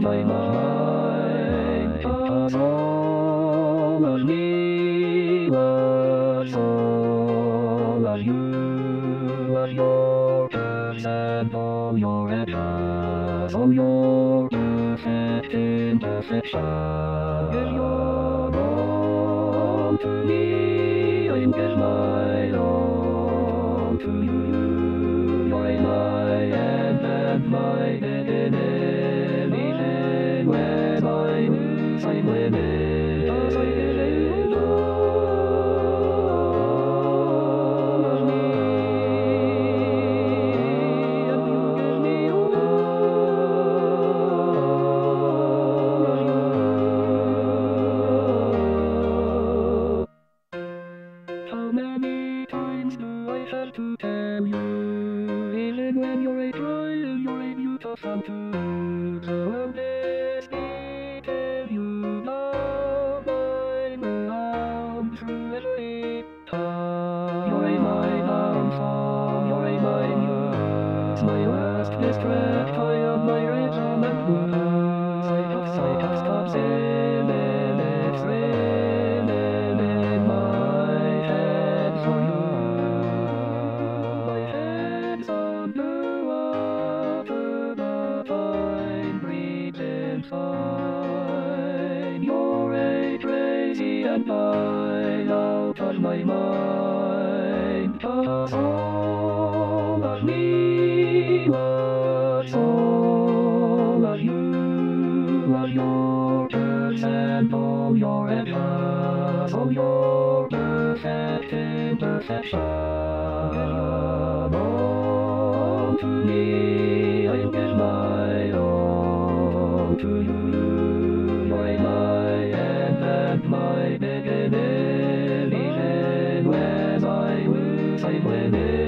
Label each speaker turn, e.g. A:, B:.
A: my mind. 'Cause all of me was all of you, was your curves and all your edges, all your perfect imperfections. Give your all to me, I give my all to you. You're my end and my beginning, even when I lose, I'm winning. 'Cause I didn't all of me, and you give me all of you. How many times do I have to tell you, even when you're a trial, you're a beautiful too. So I'll just tell you now, I'm around through every time. You're my downfall, you're my muse, my last distract, I am my rhythm and blues. Psych-up stops in and it's raining in my head for you. My head's underwater, but I'm breathing fine. You're a crazy and I'm out of my mind. 'Cause all of me was all of you, was your curves and all your edges, all your perfect imperfections. All to me, I give my all to you. You're my end and my beginning, even when I lose, I'm winning.